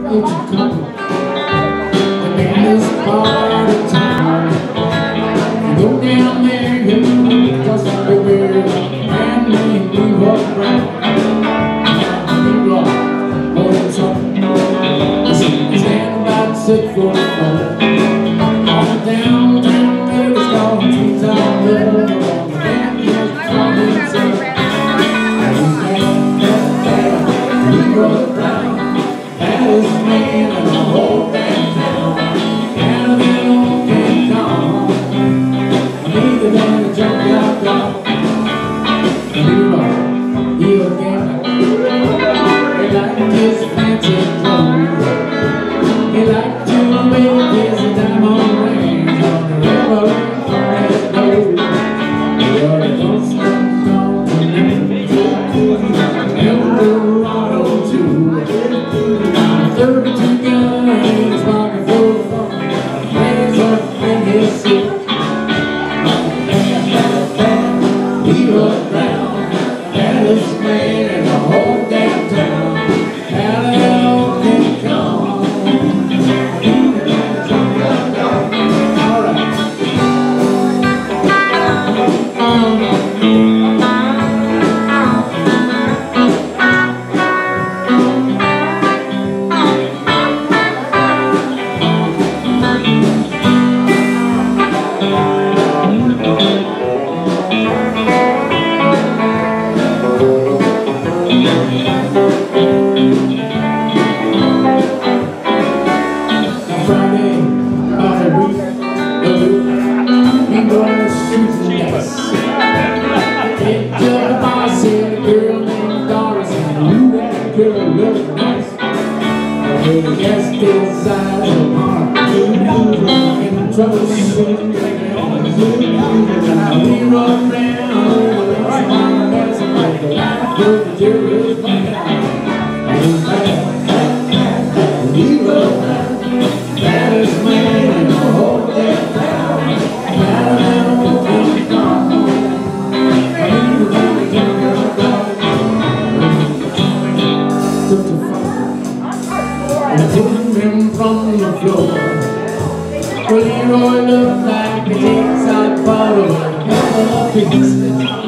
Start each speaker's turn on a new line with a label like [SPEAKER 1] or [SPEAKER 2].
[SPEAKER 1] ocean country, and in this part of town, you go down there, you know, just everywhere, and then you walk around. Sit for the phone. All downtown, there's all the trees on the road. All the band from inside. We rode around. That is the man in the whole damn town. And then all came gone. Neither than a junkyard dog. He again. They liked his fancy clothes. He liked to wave his diamond rings on the railroad from his nose. But it don't stand on to Eldorado too. 32 guns, pocket full of fun, hands up in his suit. He looked round at this man in the whole damn town. How the hell can he come? Girl looked nice. He guessed his eyes upon her. In trouble soon. We run round over the small best like the life of the jury's back. We run round. That is man in the whole damn town. And took him from the floor. Well, Leroy looked like a king-side bottle and a piece.